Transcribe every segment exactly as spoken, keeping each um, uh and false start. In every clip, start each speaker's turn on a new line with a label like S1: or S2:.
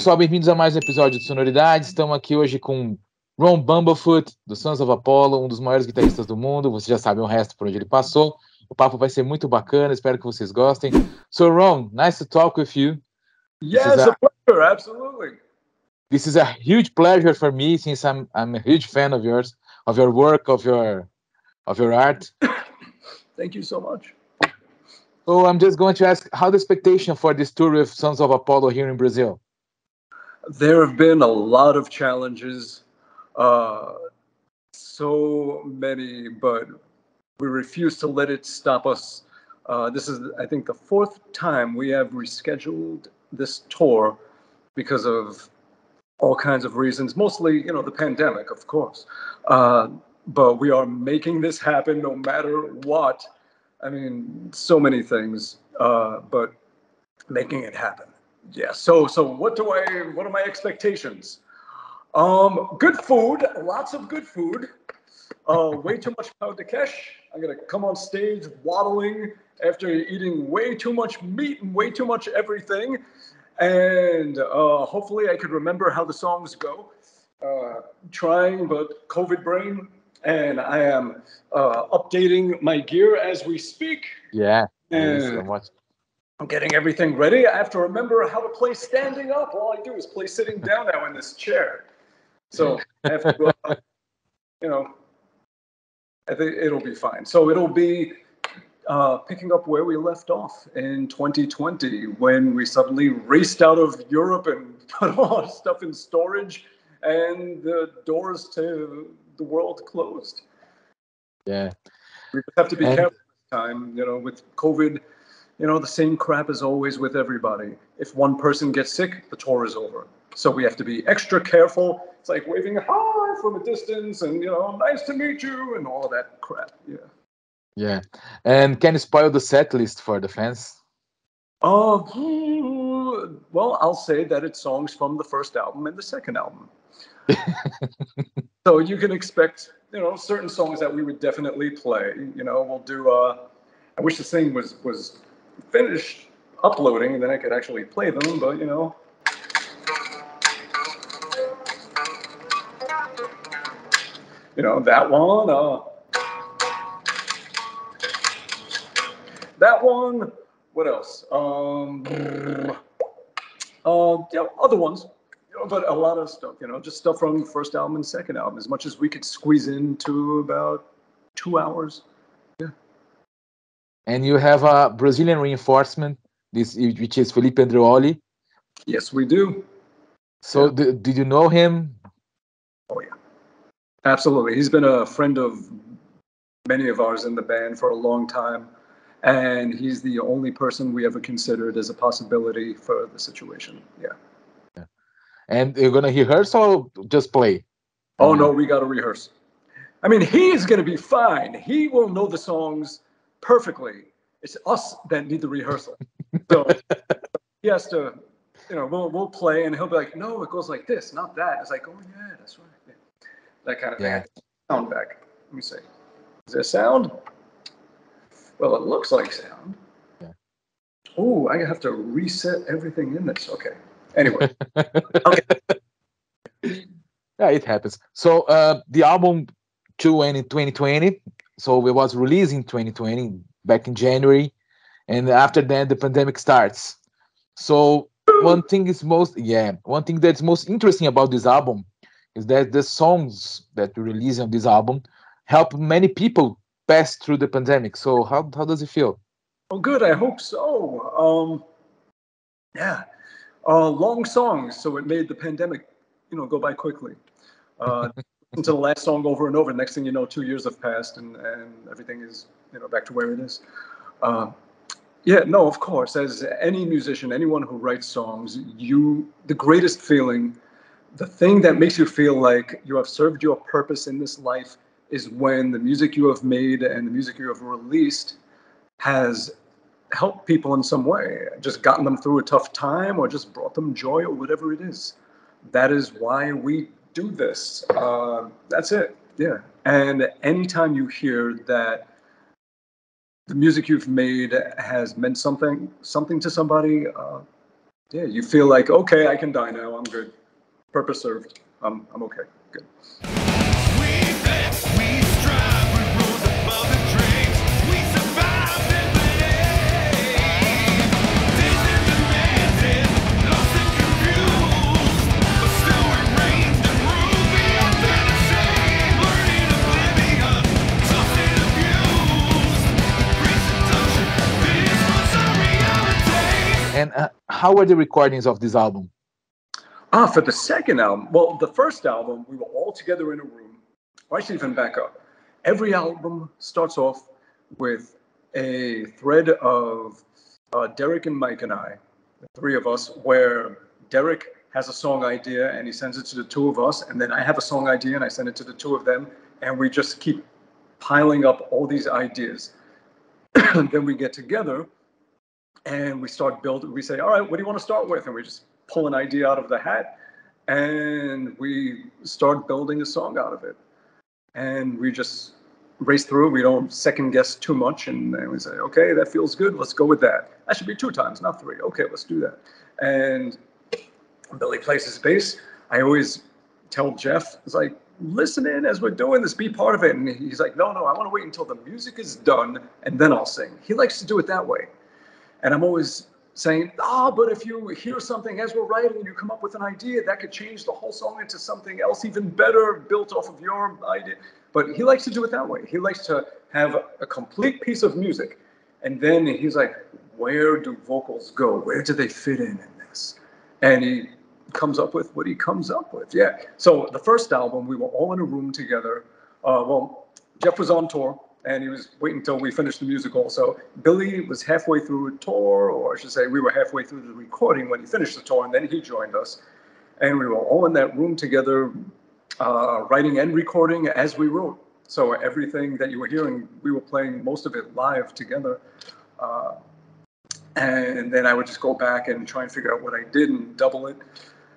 S1: pessoal, bem-vindos a mais um episódio de Sonoridades. Estamos aqui hoje com Ron Bumblefoot, do Sons of Apollo, um dos maiores guitarristas do mundo. Vocês já sabem o resto por onde ele passou. O papo vai ser muito bacana, espero que vocês gostem. So, Ron, nice to talk with you.
S2: Yes, a, a pleasure, absolutely.
S1: This is a huge pleasure for me, since I'm I'm a huge fan of yours, of your work, of your of your art.
S2: Thank you so much.
S1: So I'm just going to ask, how the expectation for this tour with Sons of Apollo here in Brazil?
S2: There have been a lot of challenges, uh, so many, but we refuse to let it stop us. Uh, this is, I think, the fourth time we have rescheduled this tour because of all kinds of reasons, mostly, you know, the pandemic, of course. Uh, but we are making this happen no matter what. I mean, so many things, uh, but making it happen. Yeah. So, so what do I? What are my expectations? Um, good food, lots of good food. Uh, way too much pão de queijo. I'm gonna come on stage waddling after eating way too much meat and way too much everything, and uh, hopefully I could remember how the songs go. Uh, trying, but COVID brain, and I am uh, updating my gear as we speak.
S1: Yeah.
S2: And
S1: so much.
S2: I'm getting everything ready. I have to remember how to play standing up. All I do is play sitting down now in this chair. So I have to, uh, you know, I think it'll be fine. So it'll be uh, picking up where we left off in twenty twenty, when we suddenly raced out of Europe and put all our stuff in storage, and the doors to the world closed.
S1: Yeah.
S2: We have to be
S1: and-
S2: careful this time, you know, with COVID. You know, the same crap as always with everybody. If one person gets sick, the tour is over. So we have to be extra careful. It's like waving hi from a distance and, you know, nice to meet you and all of that crap. Yeah.
S1: Yeah. And can you spoil the set list for the fans?
S2: Uh, well, I'll say that it's songs from the first album and the second album. So you can expect, you know, certain songs that we would definitely play. You know, we'll do, uh, I wish this thing was, was finished uploading and then I could actually play them, but, you know. You know, that one, uh, that one, what else? Um, uh, yeah, other ones, you know, but a lot of stuff, you know, just stuff from the first album and second album, as much as we could squeeze into about two hours. Yeah.
S1: And you have a Brazilian reinforcement, this which is Felipe Andreoli.
S2: Yes, we do.
S1: So
S2: Yeah.
S1: d- did you know him?
S2: Oh, yeah. Absolutely. He's been a friend of many of ours in the band for a long time. And he's the only person we ever considered as a possibility for the situation. Yeah.
S1: Yeah. And you're going to rehearse or just play?
S2: Oh, no, we got to rehearse. I mean, he is going to be fine. He will know the songs perfectly. It's us that need the rehearsal. So he has to, you know, we'll, we'll play and he'll be like, no, it goes like this, not that. It's like, oh, yeah, that's right. Yeah. That kind of
S1: Yeah.
S2: thing. Sound back. Let me see. Is there sound? Well, it looks like sound.
S1: Yeah.
S2: Oh, I have to reset everything in this. Okay. Anyway. Okay.
S1: Yeah, it happens. So uh, the album two in twenty twenty, so it was released in twenty twenty, back in January, and after that the pandemic starts. So one thing is most, yeah, one thing that's most interesting about this album is that the songs that we release on this album help many people pass through the pandemic. So how how does it feel?
S2: Oh, good. I hope so. Um, yeah. Uh, long songs, so it made the pandemic, you know, go by quickly. Uh, listen to the last song over and over. Next thing you know, two years have passed, and, and everything is, you know, back to where it is. Uh, yeah, no, of course. As any musician, anyone who writes songs, you the greatest feeling, the thing that makes you feel like you have served your purpose in this life, is when the music you have made and the music you have released has helped people in some way, just gotten them through a tough time or just brought them joy or whatever it is. That is why we do this. Uh, that's it. Yeah. And anytime you hear that the music you've made has meant something, something to somebody, uh, yeah, you feel like, okay, I can die now. I'm good. Purpose served. I'm I'm okay. Good.
S1: And uh, how were the recordings of this album?
S2: Ah, for the second album, well, the first album, we were all together in a room. Or actually, even back up. Every album starts off with a thread of uh, Derek and Mike and I, the three of us, where Derek has a song idea and he sends it to the two of us, and then I have a song idea and I send it to the two of them, and we just keep piling up all these ideas. Then we get together and we start building. We say, all right, what do you want to start with? And we just pull an idea out of the hat and we start building a song out of it. And we just race through. We don't second guess too much. And then we say, okay, that feels good. Let's go with that. That should be two times, not three. Okay, let's do that. And Billy plays his bass. I always tell Jeff, it's like, listen in as we're doing this, be part of it. And he's like, no, no, I want to wait until the music is done and then I'll sing. He likes to do it that way. And I'm always saying, ah, oh, but if you hear something as we're writing and you come up with an idea, that could change the whole song into something else even better, built off of your idea. But he likes to do it that way. He likes to have a, a complete piece of music. And then he's like, where do vocals go? Where do they fit in in this? And he comes up with what he comes up with. Yeah. So the first album, we were all in a room together. Uh, well, Jeff was on tour. And he was waiting until we finished the music also. Billy was halfway through a tour, or I should say we were halfway through the recording when he finished the tour, and then he joined us. And we were all in that room together, uh, writing and recording as we wrote. So everything that you were hearing, we were playing most of it live together. Uh, and then I would just go back and try and figure out what I did and double it.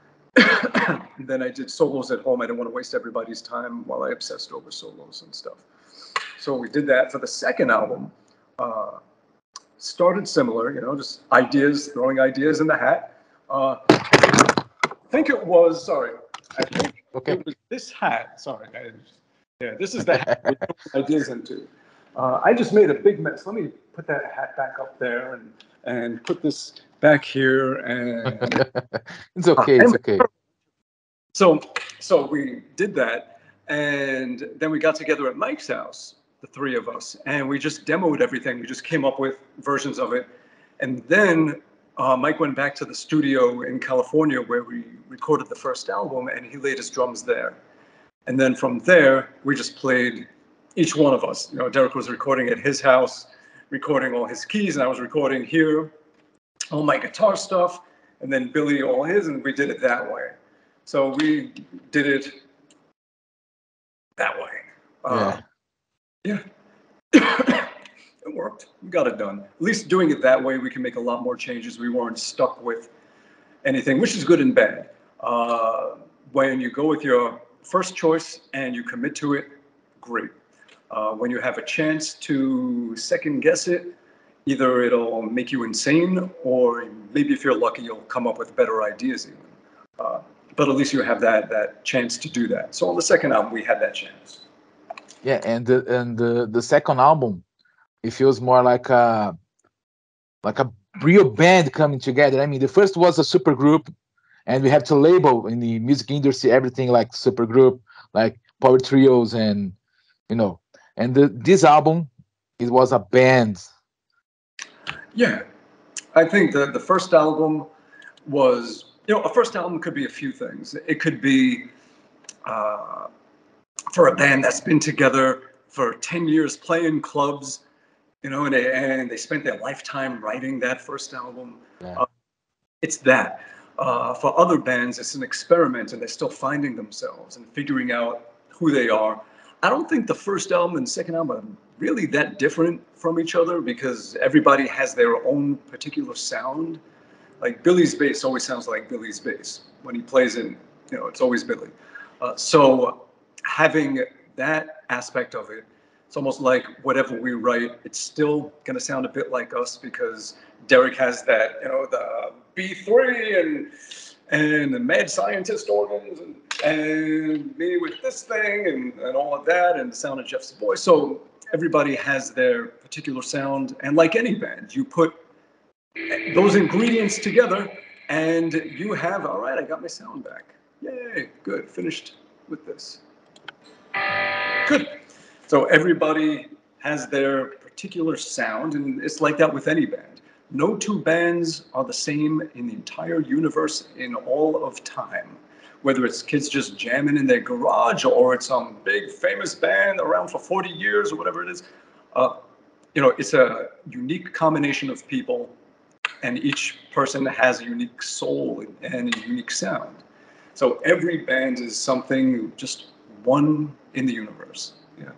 S2: And then I did solos at home. I didn't want to waste everybody's time while I obsessed over solos and stuff. So we did that for the second album. Uh, started similar, you know, just ideas, throwing ideas in the hat. Uh, I think it was, sorry, I think okay. It was this hat. Sorry, I, yeah, this is the hat we put ideas into. Uh, I just made a big mess. Let me put that hat back up there and, and put this back here. And
S1: it's okay, it's okay.
S2: So, so we did that. And then we got together at Mike's house, the three of us, and we just demoed everything. We just came up with versions of it. And then uh, Mike went back to the studio in California where we recorded the first album, and he laid his drums there. And then from there, we just played, each one of us. You know, Derek was recording at his house, recording all his keys, and I was recording here, all my guitar stuff, and then Billy all his, and we did it that way. So we did it that way. Uh, yeah. Yeah. It worked. We got it done. At least doing it that way, we can make a lot more changes. We weren't stuck with anything, which is good and bad. Uh, when you go with your first choice and you commit to it, great. Uh, when you have a chance to second guess it, either it'll make you insane, or maybe if you're lucky, you'll come up with better ideas even. Uh, but at least you have that that chance to do that. So on the second album, we had that chance.
S1: Yeah, and the and the, the second album, it feels more like a like a real band coming together. I mean, the first was a super group, and we have to label in the music industry everything like super group, like power trios, and you know. And the, this album, it was a band.
S2: Yeah, I think that the first album was, you know, a first album could be a few things. It could be uh, for a band that's been together for ten years playing clubs, you know, and they, and they spent their lifetime writing that first album.
S1: Yeah.
S2: Uh, it's that. Uh, for other bands, it's an experiment, and they're still finding themselves and figuring out who they are. I don't think the first album and the second album are really that different from each other, because everybody has their own particular sound. Like Billy's bass always sounds like Billy's bass. When he plays it, you know, it's always Billy. Uh, so having that aspect of it, it's almost like whatever we write, it's still going to sound a bit like us, because Derek has that, you know, the B three and and the mad scientist organs and, and me with this thing and, and all of that and the sound of Jeff's voice. So everybody has their particular sound. And like any band, you put those ingredients together and you have, all right, I got my sound back. Yay, good, finished with this. Good. So everybody has their particular sound, and it's like that with any band. No two bands are the same in the entire universe in all of time. Whether it's kids just jamming in their garage or it's some big famous band around for forty years or whatever it is, uh, you know, it's a unique combination of people, and each person has a unique soul and a unique sound. So every band is something, just one in the universe. Yeah.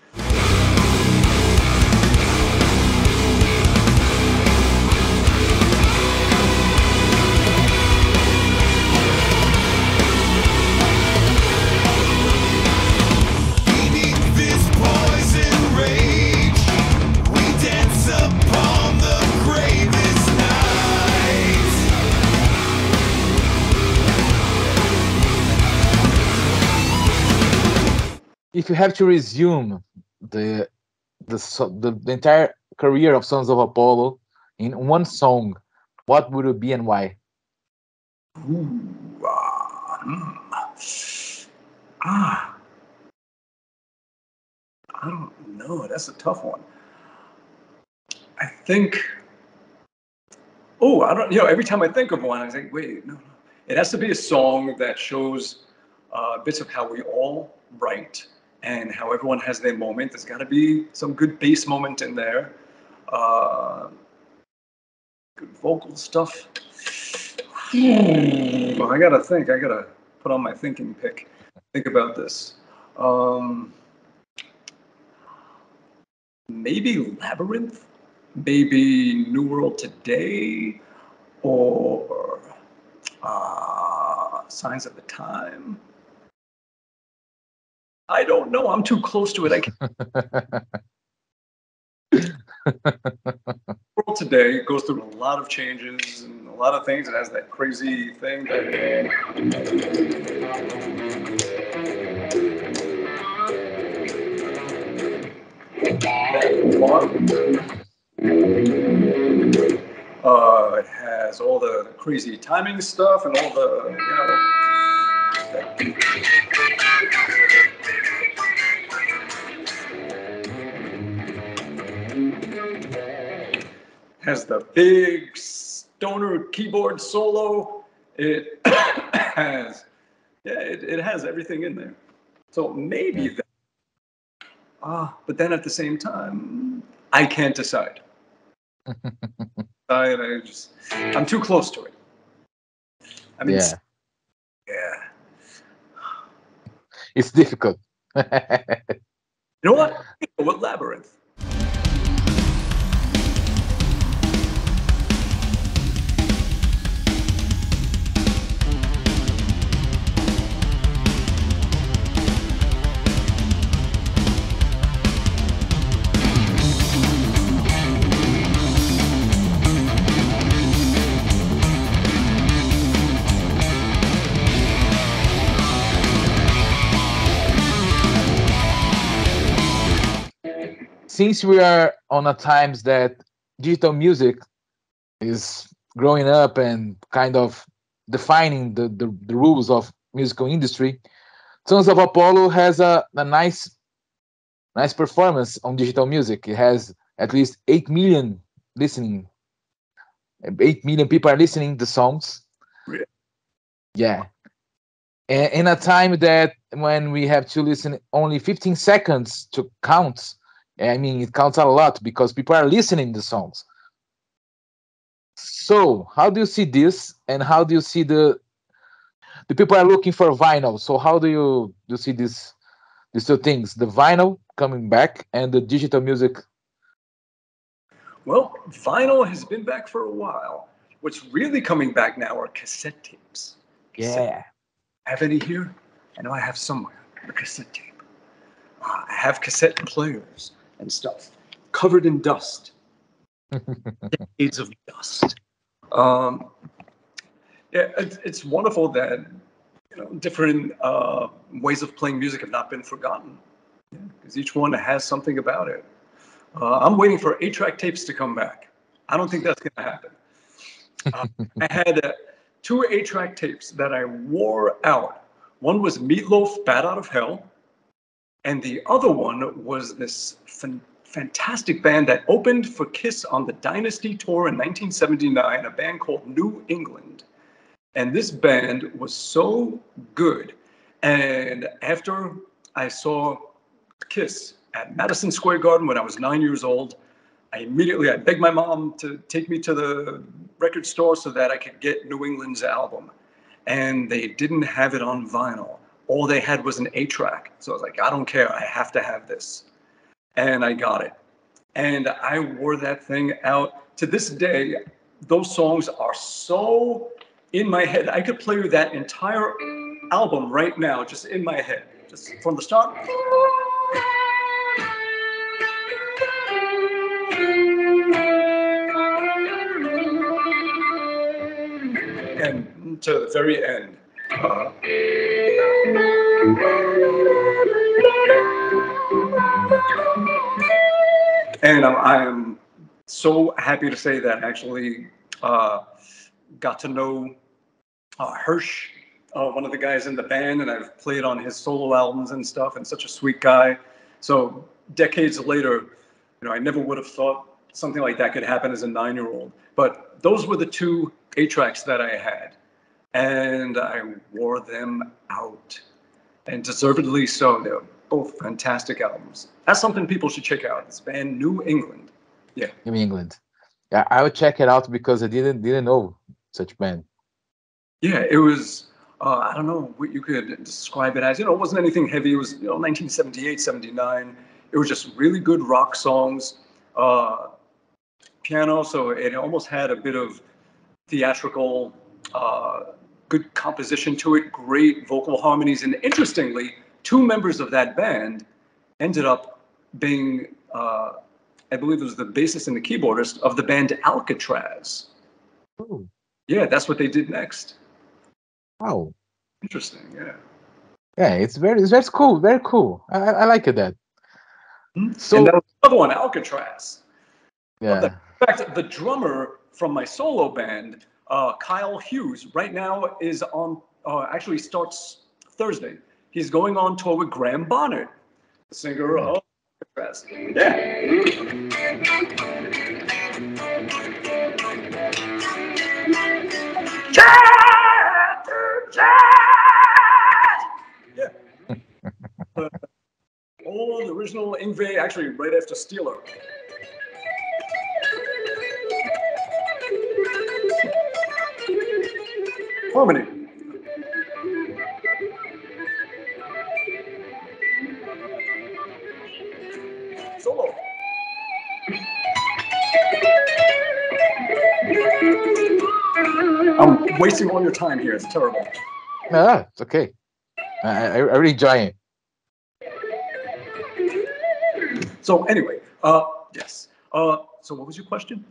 S1: If you have to resume the the so- the, the entire career of Sons of Apollo in one song, what would it be and why?
S2: Ooh, ah, mm. ah, I don't know. That's a tough one. I think. Oh, I don't. You know, every time I think of one, I think, wait, no, no. It has to be a song that shows uh, bits of how we all write and how everyone has their moment. There's got to be some good bass moment in there. Uh, good vocal stuff. Well, I gotta think. I gotta put on my thinking pick. Think about this. Um, maybe Labyrinth, maybe New World Today, or uh, Signs of the Time. I don't know. I'm too close to it. I can't. World Today goes through a lot of changes and a lot of things. It has that crazy thing. Uh, it has all the crazy timing stuff and all the, you know. Has the big stoner keyboard solo. It has, yeah, it, it has everything in there. So maybe that. Ah, but then at the same time, I can't decide. I, I just, I'm too close to it. I mean,
S1: Yeah,
S2: yeah.
S1: it's difficult.
S2: You know what? What Labyrinth?
S1: Since we are on a times that digital music is growing up and kind of defining the, the, the rules of musical industry, Sons of Apollo has a, a nice nice performance on digital music. It has at least eight million listening. eight million people are listening to songs.
S2: Really?
S1: Yeah. And in a time that when we have to listen only fifteen seconds to count, I mean, it counts a lot because people are listening to songs. So, how do you see this, and how do you see the the people are looking for vinyl? So, how do you do you see this these two things, the vinyl coming back and the digital music?
S2: Well, vinyl has been back for a while. What's really coming back now are cassette tapes. Cassette.
S1: Yeah.
S2: Have any here? I know I have somewhere a cassette tape. Uh, I have cassette players and stuff covered in dust. Decades of dust. Um, Yeah, it's, it's wonderful that you know different uh, ways of playing music have not been forgotten, because each one has something about it. Uh, I'm waiting for eight-track tapes to come back. I don't think that's going to happen. Uh, I had uh, two eight-track tapes that I wore out. One was Meatloaf, "Bat Out of Hell," and the other one was this fan- fantastic band that opened for Kiss on the Dynasty tour in nineteen seventy-nine, a band called New England. And this band was so good. And after I saw Kiss at Madison Square Garden when I was nine years old, I immediately, I begged my mom to take me to the record store so that I could get New England's album. And they didn't have it on vinyl. All they had was an eight track. So I was like, I don't care, I have to have this. And I got it. And I wore that thing out. To this day, those songs are so in my head. I could play you that entire album right now, just in my head, just from the start. And to the very end. Uh, and I'm, I am so happy to say that I actually uh, got to know uh, Hirsch, uh, one of the guys in the band, and I've played on his solo albums and stuff, and such a sweet guy. So decades later, you know, I never would have thought something like that could happen as a nine-year-old. But those were the two eight tracks that I had, and I wore them out, and deservedly so. They're both fantastic albums. That's something people should check out. This band, New England. Yeah.
S1: New England. Yeah, I would check it out because I didn't didn't know such band.
S2: Yeah, it was, uh, I don't know what you could describe it as. You know, it wasn't anything heavy. It was, you know, nineteen seventy-eight, seventy-nine. It was just really good rock songs, uh, piano. So it almost had a bit of theatrical, uh, good composition to it, great vocal harmonies. And interestingly, two members of that band ended up being, uh, I believe it was the bassist and the keyboardist of the band Alcatraz.
S1: Ooh.
S2: Yeah, that's what they did next.
S1: Wow.
S2: Interesting, yeah.
S1: Yeah, it's very it's very cool, very cool. I, I like it that.
S2: Hmm?
S1: So
S2: and that was another one, Alcatraz.
S1: yeah.
S2: The, in fact, the drummer from my solo band, uh, Kyle Hughes, right now is on, uh, actually starts Thursday. He's going on tour with Graham Bonnet, the singer
S1: Yeah.
S2: of Alcatraz. Yeah. Jazz, jazz. Yeah. Uh, old original Yngwie, actually right after Steeler. Harmony. Solo. I'm wasting all your time here. It's terrible.
S1: Ah, it's okay. I, I, I really enjoy it.
S2: So anyway, uh, yes. Uh, so what was your question?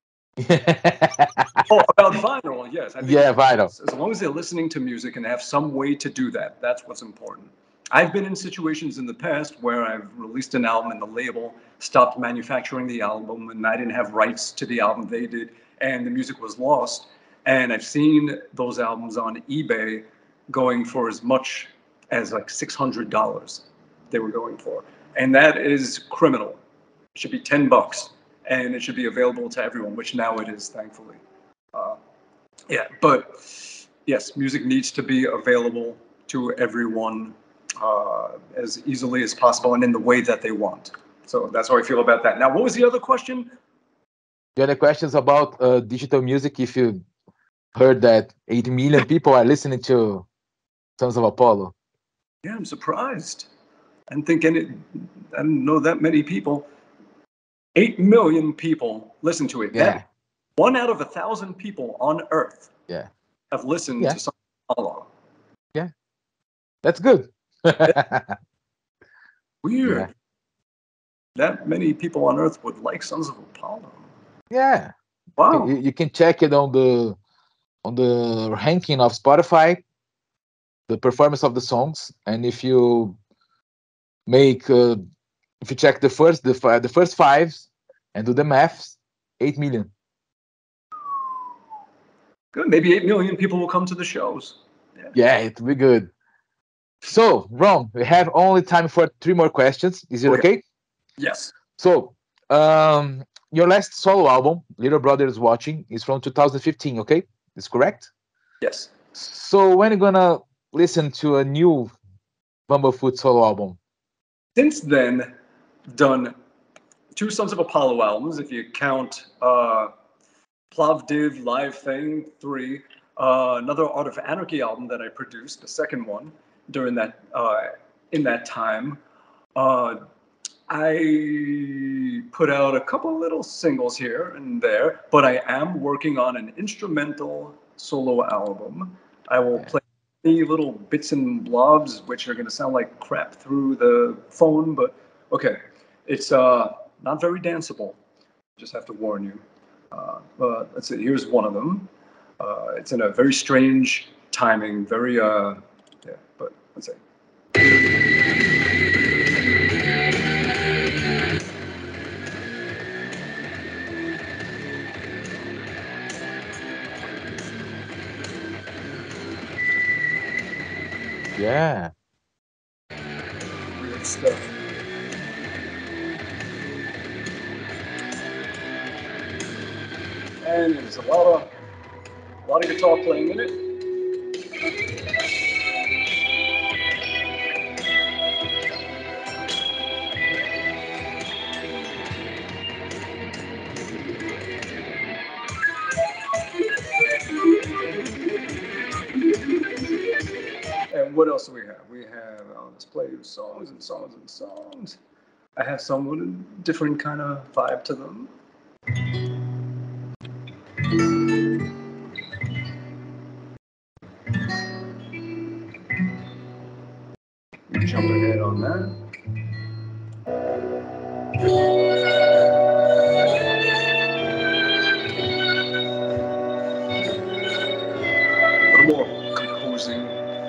S2: Oh, about vinyl. Yes, I think
S1: Yeah, vinyl.
S2: as long as they're listening to music and have some way to do that, that's what's important. I've been in situations in the past where I've released an album and the label stopped manufacturing the album and I didn't have rights to the album, they did, and the music was lost. And I've seen those albums on eBay going for as much as like six hundred dollars they were going for. And that is criminal. It should be ten bucks and it should be available to everyone, which now it is, thankfully. Uh, yeah, but yes, music needs to be available to everyone uh, as easily as possible and in the way that they want. So that's how I feel about that. Now, what was the other question?
S1: The other questions about uh, digital music. If you heard that eighty million people are listening to Sons of Apollo.
S2: Yeah, I'm surprised. I didn't think any, I didn't know that many people. Eight million people listen to it.
S1: Yeah.
S2: That one out of a thousand people on Earth
S1: Yeah.
S2: have listened
S1: Yeah.
S2: to Sons of Apollo.
S1: Yeah. That's good.
S2: Weird.
S1: Yeah.
S2: That many people on Earth would like Sons of Apollo.
S1: Yeah.
S2: Wow.
S1: You, you can check it on the on the ranking of Spotify, the performance of the songs, and if you make uh, if you check the first the fi- the first fives and do the maths, eight million.
S2: Good. Maybe eight million people will come to the shows. Yeah.
S1: Yeah, it will be good. So, Ron, we have only time for three more questions. Is it
S2: Okay.
S1: okay?
S2: Yes.
S1: So, um, your last solo album, Little Brother is Watching, is from two thousand fifteen. Okay, is correct?
S2: Yes.
S1: So, when are you gonna listen to a new Bumblefoot solo album?
S2: Since then, done two Sons of Apollo albums, if you count uh, Plovdiv Live Thing three, uh, another Art of Anarchy album that I produced, the second one during that uh, in that time. Uh, I put out a couple little singles here and there, but I am working on an instrumental solo album. I will
S1: Yeah.
S2: play any little bits and blobs, which are going to sound like crap through the phone, but okay. It's uh, not very danceable. Just have to warn you. Uh, but let's see, here's one of them. Uh, it's in a very strange timing, very, uh, yeah, but let's see.
S1: Yeah.
S2: Weird stuff. And there's a lot of, a lot of guitar playing in it. And what else do we have? We have, oh, let's play songs and songs and songs. I have some with a different kind of vibe to them. Jump ahead on that. A little more composing.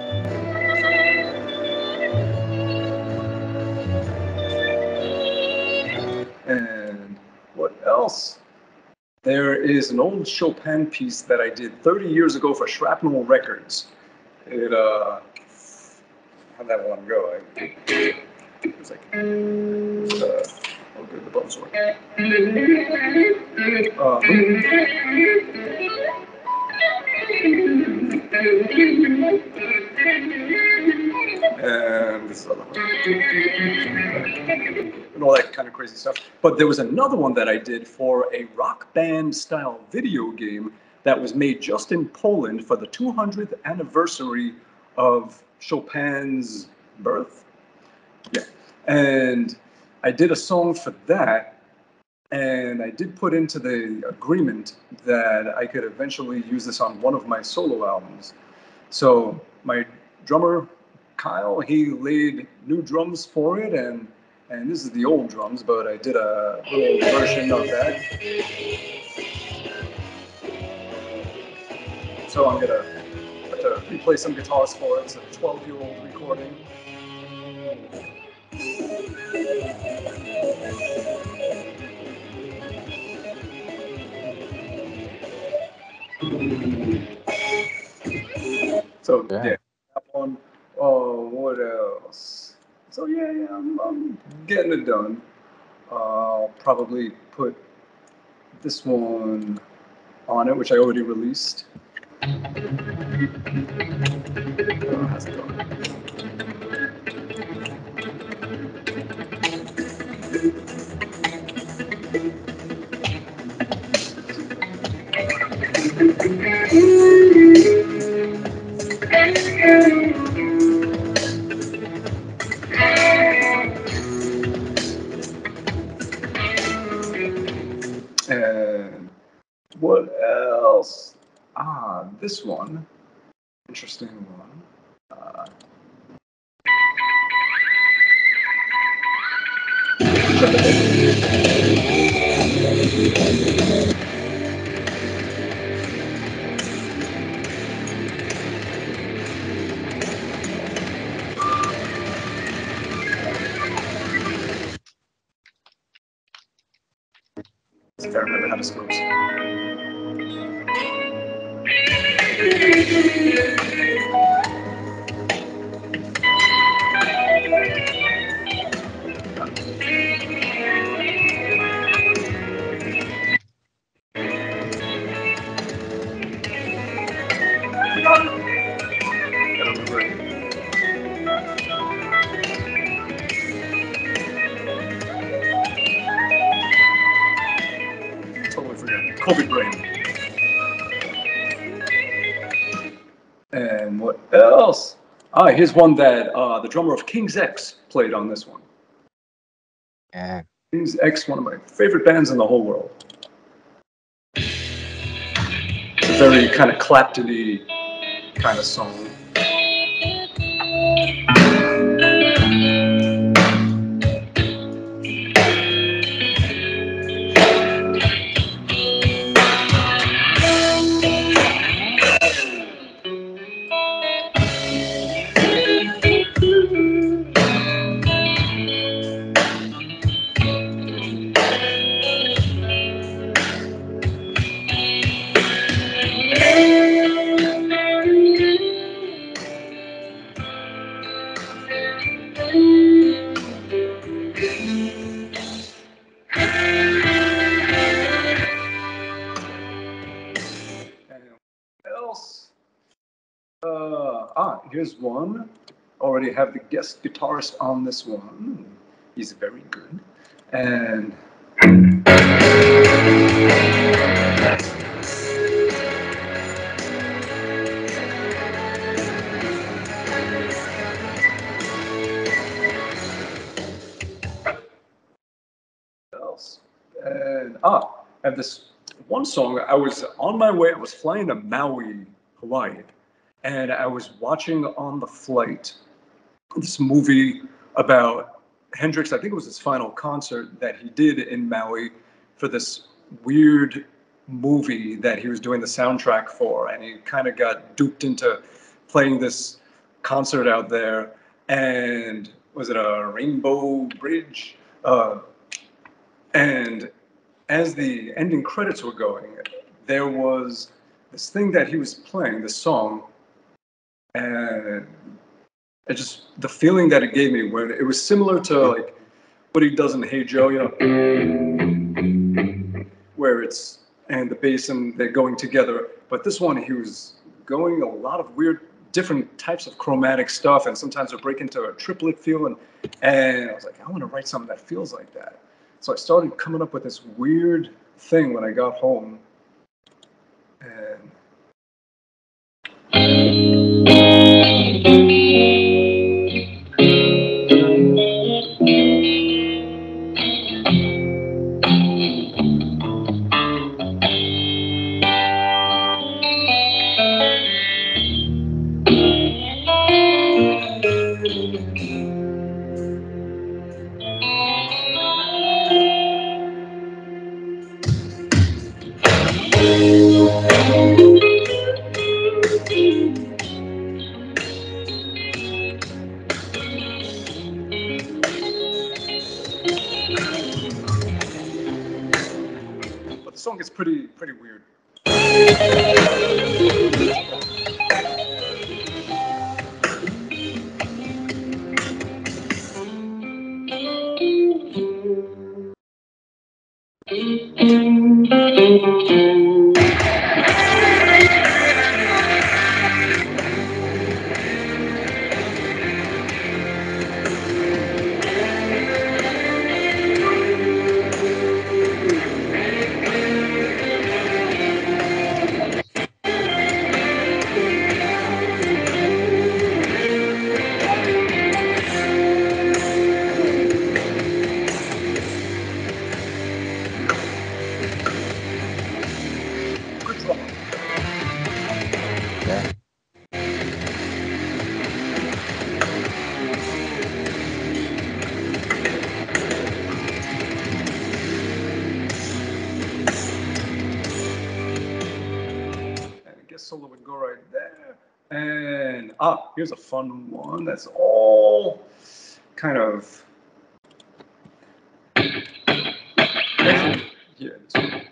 S2: And what else? There is an old Chopin piece that I did thirty years ago for Shrapnel Records. It, uh, how'd that one go? I, it was like, it was, uh, oh good, the buttons work. Uh, and this other one. And all that kind of crazy stuff. But there was another one that I did for a rock band style video game that was made just in Poland for the two hundredth anniversary of Chopin's birth. Yeah. And I did a song for that. And I did put into the agreement that I could eventually use this on one of my solo albums. So my drummer, Kyle, he laid new drums for it, and and this is the old drums, but I did a little version of that. So I'm gonna have to replay some guitars for it. It's a twelve-year-old recording. So
S1: Yeah.
S2: yeah, that one. Oh, what else? So yeah, yeah, I'm, I'm getting it done. Uh, I'll probably put this one on it, which I already released. Oh, how's it going? And what else? Ah, this one. Interesting one. Uh, if I remember how this goes. Totally forgot. COVID brain. And what else? Ah, here's one that uh, the drummer of King's X played on this one.
S1: Yeah.
S2: King's X, one of my favorite bands in the whole world. It's a very kind of Clapton-y kind of song. Else? Uh, ah, here's one. Already have the guest guitarist on this one. He's very good. And else? And ah, and this one song. I was on my way. I was flying to Maui, Hawaii, and I was watching on the flight this movie about Hendrix. I think it was his final concert that he did in Maui for this weird movie that he was doing the soundtrack for, and he kind of got duped into playing this concert out there. And was it a Rainbow Bridge? Uh, and as the ending credits were going, there was this thing that he was playing, this song, and it just, the feeling that it gave me, when it was similar to like what he does in Hey Joe, you know, where it's, and the bass and they're going together. But this one, he was going a lot of weird, different types of chromatic stuff, and sometimes it break into a triplet feel, and, and I was like, I want to write something that feels like that. So I started coming up with this weird thing when I got home, and but the song is pretty, pretty weird. Good drummer.
S1: Yeah.
S2: And I guess solo would go right there. And ah, here's a fun one that's all kind of, yeah, this one.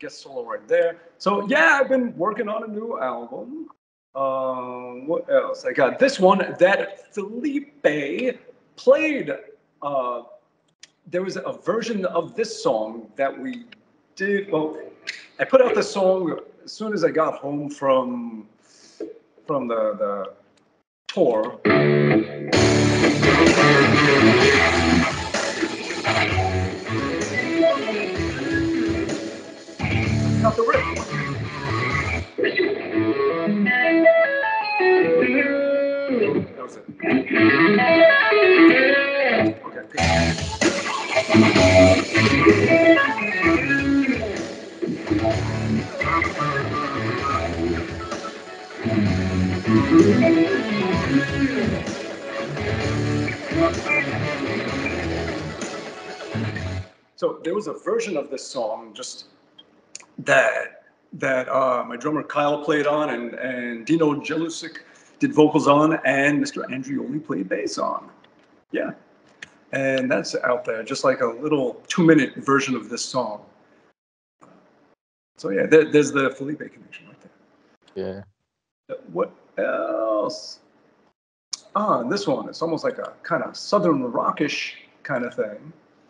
S2: guest solo right there. So yeah, I've been working on a new album. Um, what else? I got this one that Felipe played. Uh, there was a version of this song that we did. Well, I put out this song as soon as I got home from from the the tour. Not the riff. That was it. Okay, good. So there was a version of this song just that that uh, my drummer Kyle played on, and and Dino Jelusic did vocals on, and Mister Andrioli played bass on. Yeah, and that's out there, just like a little two-minute version of this song. So yeah, there, there's the Felipe connection right
S1: Yeah.
S2: there. What else? Ah, this one, it's almost like a kind of southern rockish kind of thing.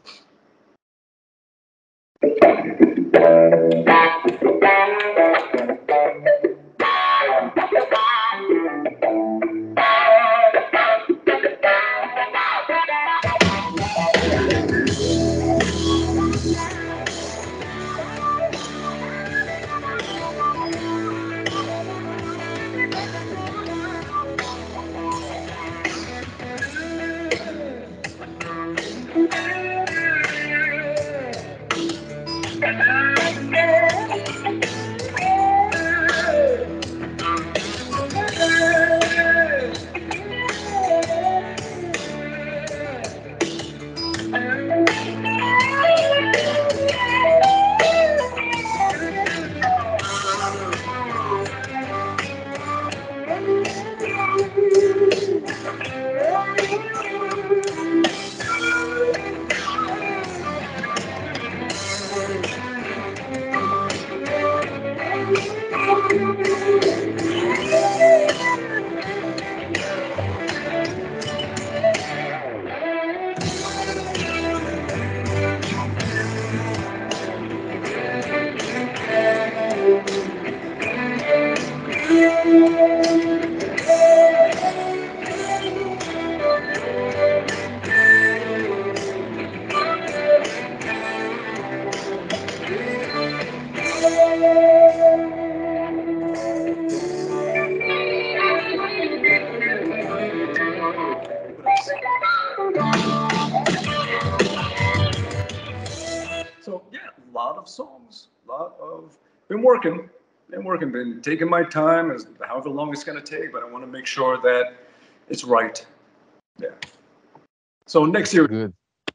S2: So yeah, a lot of songs, a lot of, been working, been working, been taking my time, as however long it's gonna take, but I wanna make sure that it's right. Yeah. So next year,
S1: Good.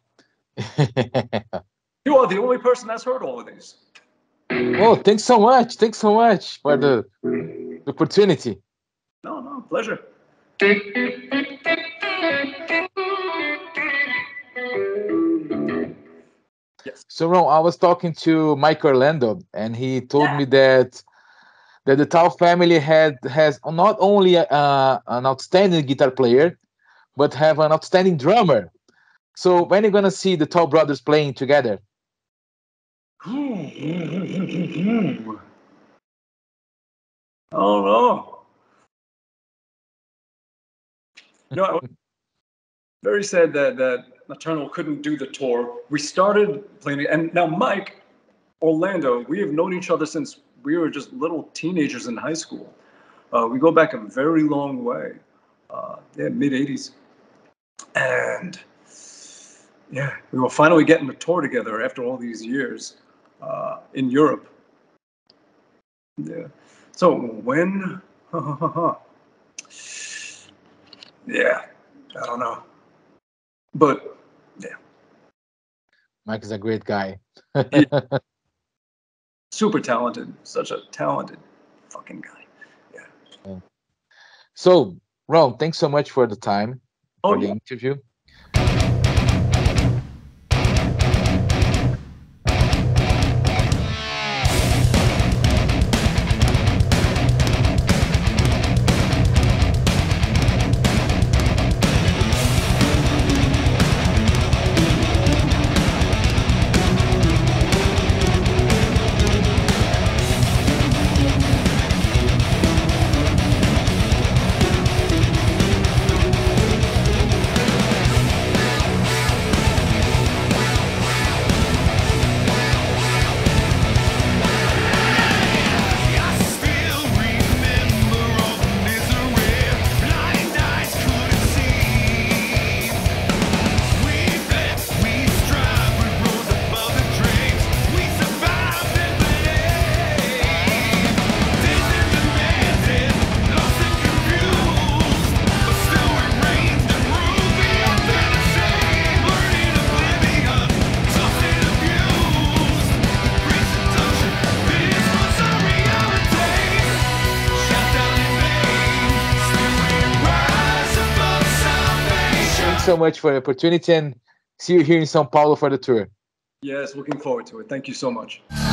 S2: you are the only person that's heard all of these.
S1: Oh, thanks so much. Thanks so much for the the opportunity.
S2: No, no, pleasure. Yes.
S1: So, Ron, I was talking to Mike Orlando, and he told
S2: Yeah.
S1: me that that the Tao family had has not only uh, an outstanding guitar player, but have an outstanding drummer. So, when are you gonna see the Tao brothers playing together?
S2: Oh no. No, I was very sad that that Nocturnal couldn't do the tour. We started playing, and now Mike Orlando, we have known each other since we were just little teenagers in high school. Uh, we go back a very long way. Uh, yeah, mid eighties. And yeah, we were finally getting a tour together after all these years uh, in Europe. Yeah. So when, yeah, I don't know. But yeah,
S1: Mike is a great guy.
S2: super talented, such a talented fucking guy. Yeah.
S1: So, Ron, thanks so much for the time
S2: Oh,
S1: for the
S2: yeah.
S1: interview. so much for the opportunity, and see you here in São Paulo for the tour.
S2: Yes, looking forward to it. Thank you so much.